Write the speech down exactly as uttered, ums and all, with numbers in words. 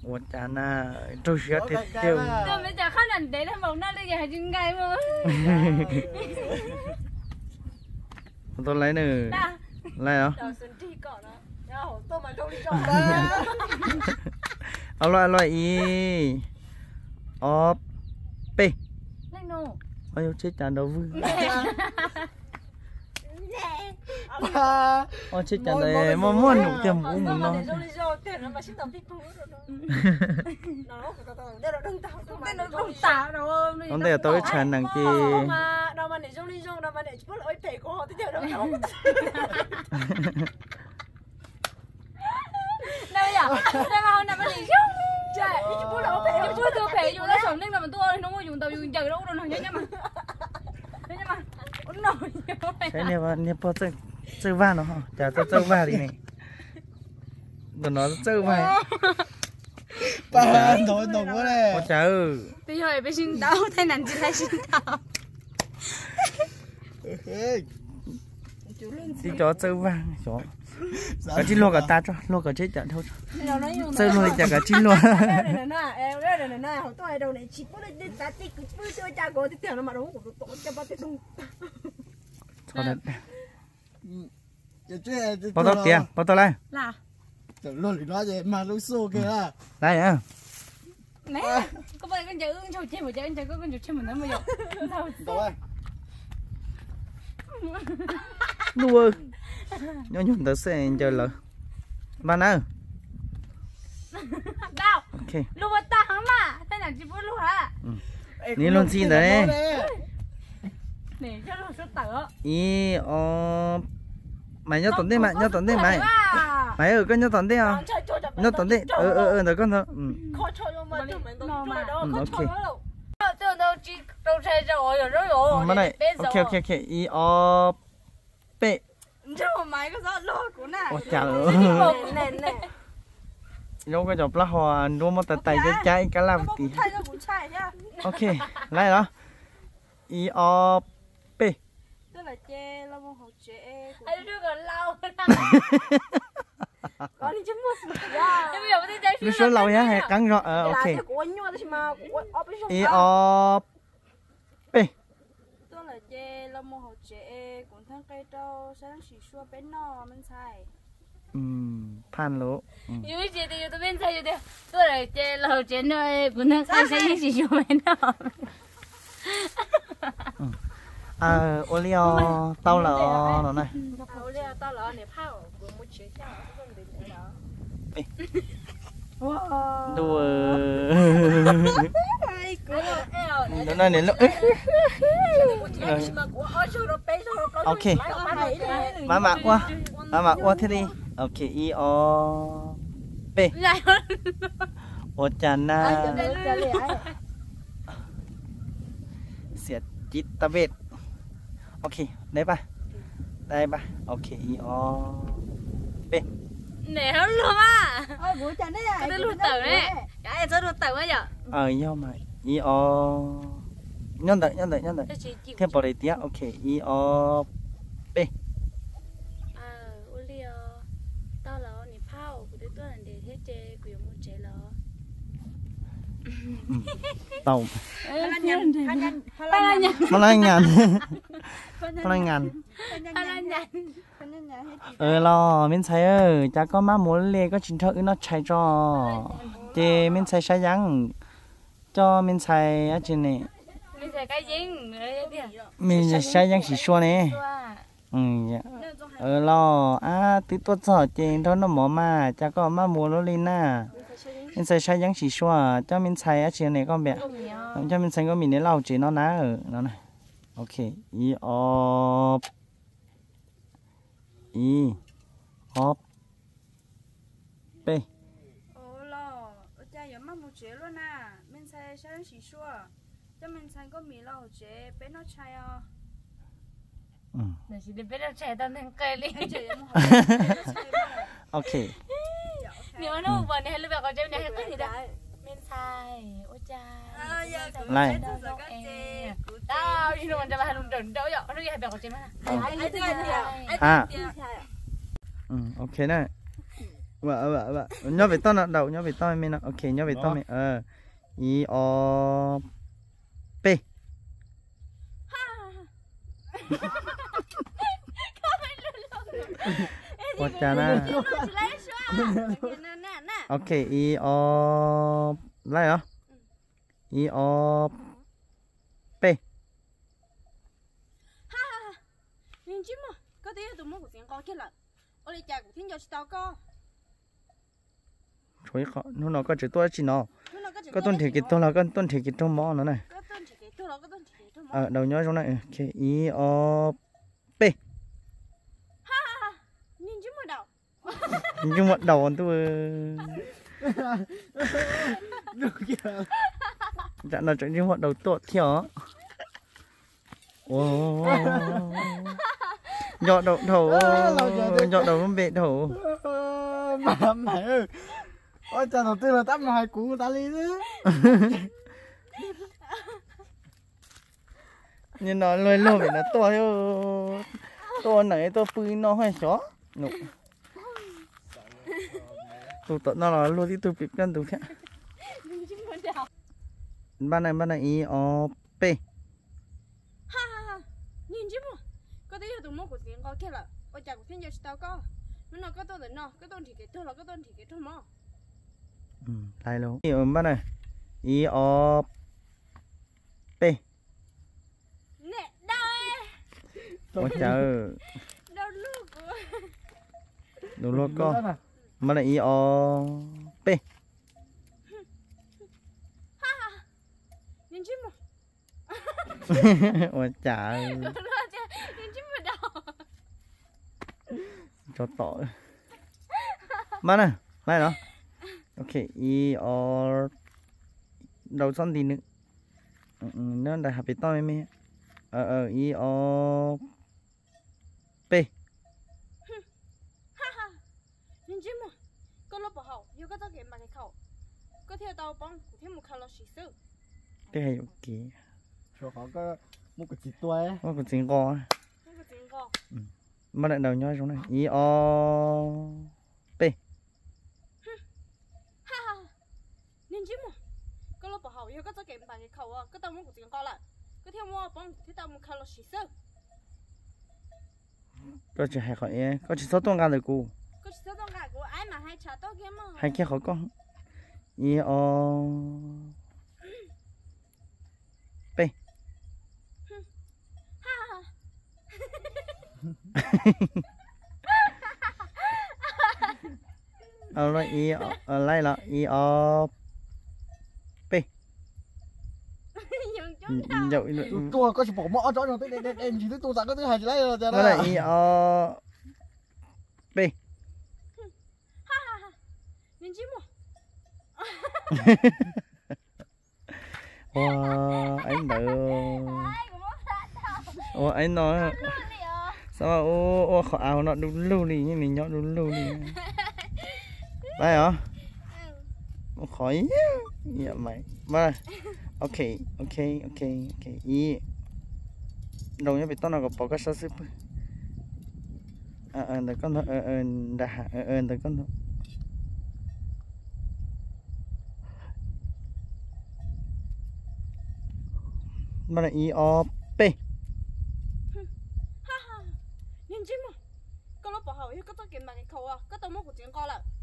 我家那周学的丢。 对，没讲看人得他蒙那里也还真该么？ tôi lấy nữa. Lấy hả? Ở loại loại y. Ó p. Ôi chết chán đâu vui. Ôi chết chán đây mà muốn nụ tiền bố muốn nó. Ông đây tôi chán đằng kia. Đây à? Đây mà hôm nay mình đi chung. Trời, đi chung đâu phải, chung tôi phải dùng nó sống nên là mình tôi nó dùng tàu dùng chờ đâu đâu nhá nhá mà. Nhá mà. Ôn nổi nhiều vậy. Cái này mà nhập vào chơi chơi va nó hả? Chả tôi chơi va đi này. Tụi nó chơi va. Ba nổi nổi quá này. Ôi trời ơi. Bây giờ phải xin tao thay nặng chỉ thay xin tao. Đi cho chơi va chó. Cả chín luôn cả ta cho, luôn cả chết trận thôi. Chơi luôn chả cả chín luôn. Thôi đấy. Bao tao tiền, bao tao lấy. Là. Luôn thì nói gì mà lúc xô kìa à. Đây à. Nè, có bao con chữ cho chơi một chơi có con chữ chơi mình nó mới được. Rồi. Đùa. Nhớ nhung tớ sẽ chơi lỡ. Bạn ơi. Đâu? Ok. Lúc ta hả mà, thế nào chỉ muốn lúc hả? Ní luôn xin đấy. Để cho nó số tờ. Ý ờ mày nhớ tuần đi mày, nhớ tuần đi mày. Mày ơi, con nhớ tuần đi à? Nhớ tuần đi. Ờ ờ ờ, được con thôi. Ừ. Ok. Mà này. Ok ok ok. Ý ờ p. Chứ mà mày có rõ lốt của nè. Ôi trời ơi. Đâu có chụp lá hoa, đâu mà tay tay cái trái cái làm tí. Ok, lại đó. I O P. Tức là chê là một học chê. Anh đưa còn lâu. Có đi chấm một. Bây giờ mới chơi phim. Nó số lâu nhá, cắn rõ. Ờ ok. I O P. Tức là chê là một học chê, cũng thân cây trâu, sáng chỉ xua bên nó mình xài. Ừm, phan lỗ. Yêu chị thì tôi bên xài rồi. Tức là chê là học chê nơi cũng thân cây sáng chỉ xua bên nó. À, Olio tao là nó này. Olio tao là này phao của một chiếc xe không được nữa đó. Đùa. Nó này đến lúc. Ok. Má mạc qua. Má mạc qua thế đi. Ok, I O P. Ô chán na. Siết chít ta biết. Ok, đây ba. Đây ba. Ok, I O P. Nè nó luôn á. Ôi bố chán đấy à. Cái luôn tẩu đấy. Cái cho luôn tẩu ấy nhở. Ờ nhau mà. I O nhân đợi nhân đợi nhân đợi. Thêm vào đây tí. Ok, I O P. À, Olio. Tao là nè phao của tôi là để thế chơi của một chơi là. Tàu. Pha nhàn, pha nhàn, pha nhàn. Pha nhàn. Pha nhàn. Pha nhàn. Ờ lo mình thấy ơi, cha có má muốn lê có chính thức nó chạy cho. Thì mình thấy sai dáng cho mình thấy ở trên này. Mình thấy cái dính mình sai dáng chỉ xua này. Ừ dạ. Ờ lo à tí tốt sợ trên đó nó mỏ mà cha có má muốn nó lên na. Mình thấy sai dáng chỉ xua cho mình thấy ở trên này con bé. Cho mình thấy có mình để lau chỉ nó ná ở nó này. Ok, I O I O P. Ồ lo, cha giờ mắc một chế luôn à. Mình thấy sao chỉ xua. Cho mình thấy có mì lau chế bé nó chai à. Ừ. Để chỉ để bé nó chai tao thằng cây đi. Ok. Nếu mà nó vừa này hay là việc có chơi này hay cái gì đó. Mình thấy, ôi cha. Này. Tao đi luôn cho bà luôn trần đâu vậy? Nó đi hay việc có chơi mà. À. Ừ, ok này. vợ vợ vợ nhớ về to nào đầu nhớ về to mình nào ok nhớ về to mình ờ i o p What chana ok i o lại hả i o p nhìn chứ mà có tí tụi nó của tiếng co kia là ôi đi chả của thiên cho tao co chuối khó nó nó có chữ tôi chỉ nó nó có chữ có tuần thì cái tôi là có tuần thì cái trong mỏ nó này có tên chỉ cái tôi là có tên chỉ cái tôi ở đầu nhớ trong này ok i o p nhìn chứ mà đầu nhưng mà đầu tôi Được kìa. chả là chuyện nhưng mà đầu tuột theo ô nhọ đầu đầu nhọ đầu nó bị đầu Ờ, mà mày ơi. Ôi trời đầu tiên là tắm hai củ ta đi chứ. nhưng nó lôi lôi bị nó to yo to này to pui nó hay chó nụ tụ tụ nó là lôi đi tụ bị cân tụ thế nhìn chứ mà đầu ban này ban này i o p ha ha ha nhìn chứ mà có tí tụi nó của tiếng co kia là ôi chả của thiên cho tao co nó nó có tên là nó có tên chỉ cái tôi là có tên chỉ cái tôi mà ừ lại luôn i ban này i o p nè đây ôi trời đâu lúc đồ lô con ban này i o p ha ha nhìn chứ mà ôi trời nhìn chứ mà đầu cho tội ban này lại đó ok i o đầu son gì nữa ừ, nó đã học bị to mấy ờ ờ i o p ha ha nhìn chứ mà có lúc bảo hậu yêu có tao kiếm bằng cái khẩu có theo tao bông của thêm một khẩu là sĩ sư cái này ok Chỗ có cái một cái chỉ tuổi. có còn tiếng co không có tiếng co bắt lại đầu nhoi xuống này i o p ha ha nhìn chứ mà có lúc bảo hậu yêu có tao kiếm bằng cái khẩu à có tao muốn của tiếng co là có theo mua bông của tao một khẩu là sĩ sư có chỉ hay khỏi có chỉ số tuần gan được cô có chỉ tao cả của ai mà hay trả tao kiếm mà hay kia khỏi con i o p ha ha ờ rồi i ờ lại là i o p dùng chúng dậu Tôi có chỉ bỏ mõ cho nó tới đến đến chỉ tới tôi rằng có thứ hai chỉ lấy rồi nó là i o p ha ha ha nhìn chứ mà wow anh đợi ai cũng muốn ra đâu ô anh nói luôn đi à sao mà ô ô khó áo nó đúng lưu đi như mình nhọ đúng lưu đi đây hả khó ý dạ mày mà ok ok ok ok ý đầu nhá bị tao nào có bỏ cái sao xếp ờ ờ để con thôi ờ ờ đã ờ ờ để con thôi mà là i o p ha ha nhìn chứ mà có lúc bảo hậu yêu có tao kiếm bằng cái khẩu à có tao muốn của tiếng co là